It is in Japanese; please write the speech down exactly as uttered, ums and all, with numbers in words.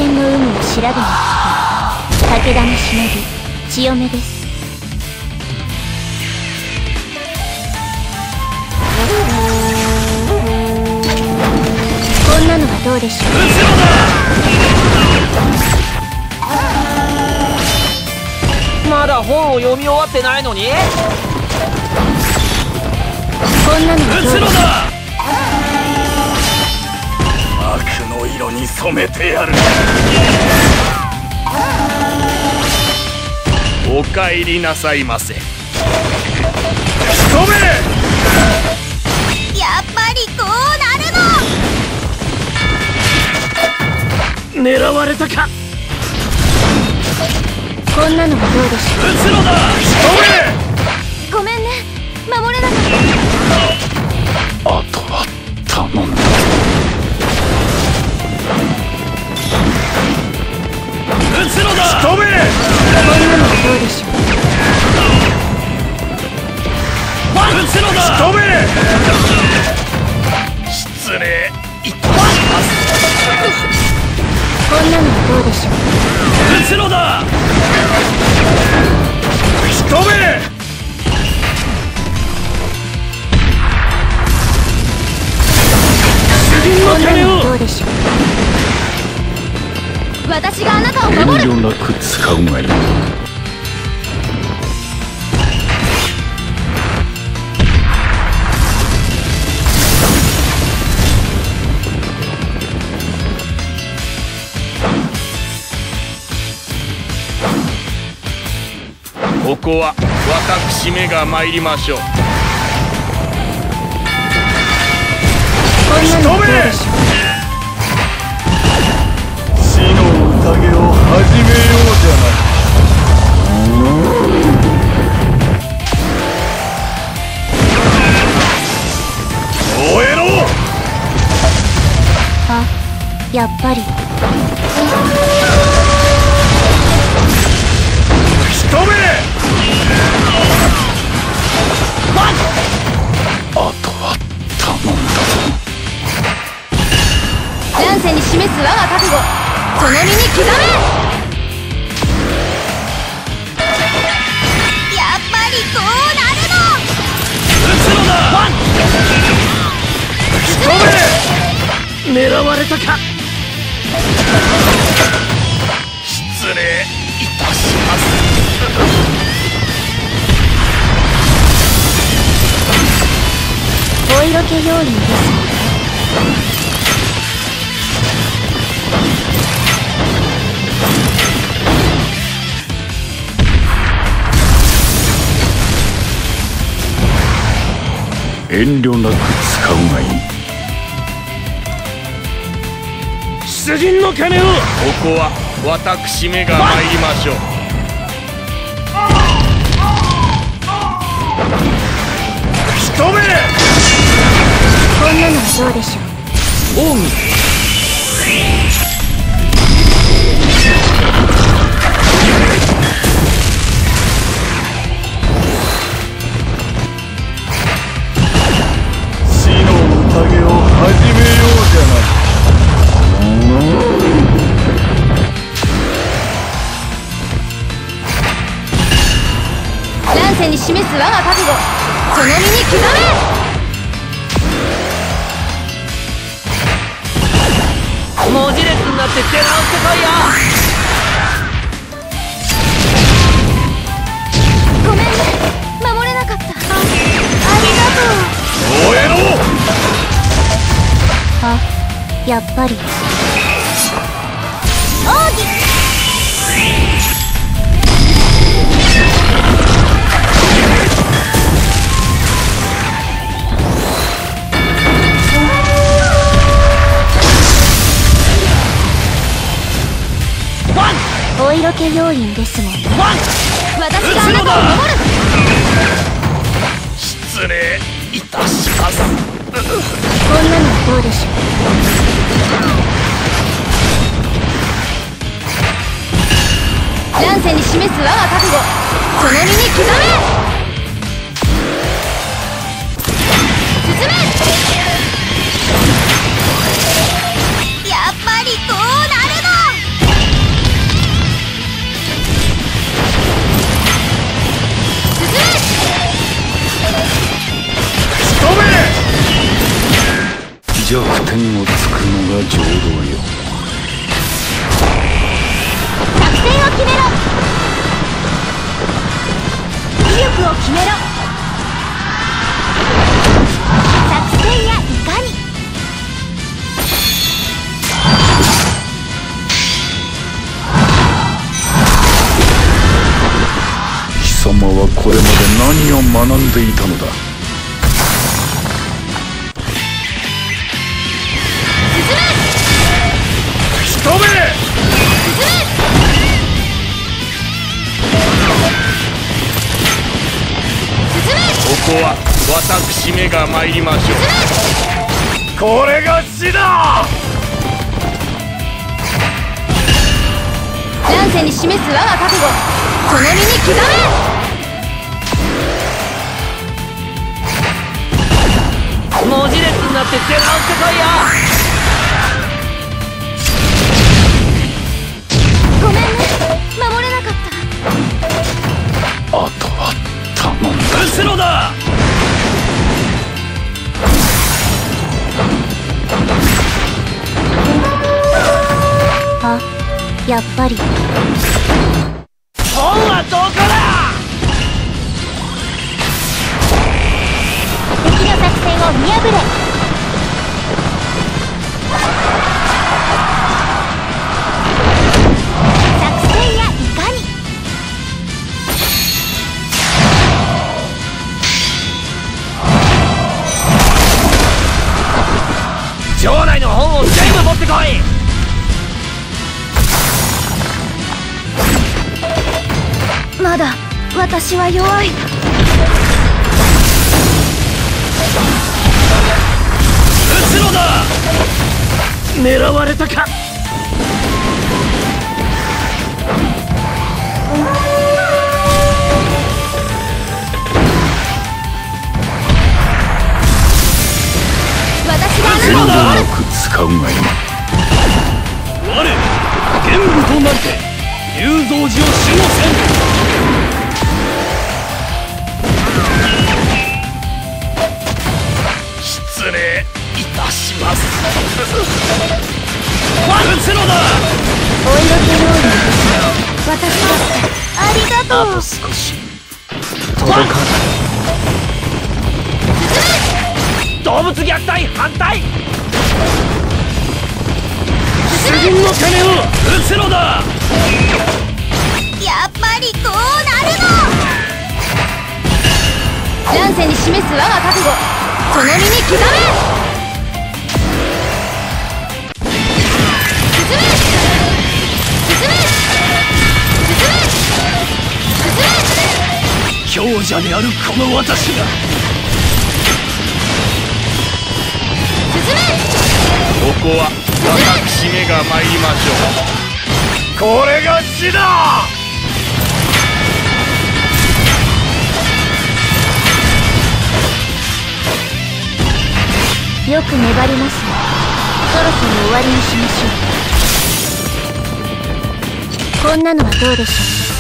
戦の有無を調べに来た武田の忍び千代目です。こんなのはどうでしょう。 まだ本を読み終わってないのに。 こんなのはどうでしょう。 悪の色に染めてやる。お帰りなさいませ。止め。 やっぱりこうなるの。 狙われたか。 こんなのはどうでしょう。 撃つのだ。 ごめんね、守れなかった。 あとは頼んだ。撃つのだ。仕留め。 こんなのはどうでしょう。 撃つのだ。仕留め。失礼いたします。 こんなのはどうでしょう。 撃つのだ。仕留め。 こんなのはどうでしょう。私があなたを守る。 遠慮なく使うがいい。ここは私めが参りましょう。 こんなのはどうでしょう。 死の宴を始めようじゃない。燃えろ。 あ、やっぱり。 仕留め。あとは頼んだぞ。 乱世に示す我が覚悟、その身に刻め。やっぱりこうなるの。 撃つのだ。仕留め。狙われたか。失礼いたします。 お色気要因です。 遠慮なく使うがいい。出陣の鐘を。ここは私めが参りましょう。仕留め。 こんなのはどうでしょう。 近江。宴を始めようじゃない。 乱世に示す我が覚悟、その身に刻め。 文字列になって出直してこいよ。 ごめんね、守れなかった。あ、ありがとう。 燃えろ。 あ、やっぱり。奥義。お色気要因ですもんね。私があなたを守る。 失礼いたします。 こんなのはどうでしょう。乱世に示す我が覚悟、その身に刻め。進め。やっぱりこうなるの。 弱点をつくのが上道よ。 作戦を決めろ。威力を決めろ。作戦やいかに。 貴様はこれまで何を学んでいたのだ。 飛べ！ここは私めが参りましょう。これが死だ！ 乱世に示す我が覚悟、その身に刻め！ 文字列になって出直してこいよ。 ごめんね、守れなかった。 あとは頼んだ。 後ろだ！ あ、やっぱり本はどこだ！ 敵の作戦を見破れ。作戦やいかに。 城内の本を全部持ってこい。 まだ私は弱い。 後ろだ！ 狙われたか。 私があ遠慮なたを守る。 なく使うがいい。 我玄武となって龍蔵寺を守護せん。失礼いたします。後ろだ！ お色気料理、私だってありがとう。 あと少し届かない。動物虐待反対。 主人の金を後ろだ！ やっぱりこうなるの。乱世に示す我が覚悟、その身に刻め。進め！進め！進め！進め！ 強者であるこの私が進め！ ここは私めが参りましょう。これが死だ！ よく粘りますね。そろそろ終わりにしましょう。こんなのはどうでしょう。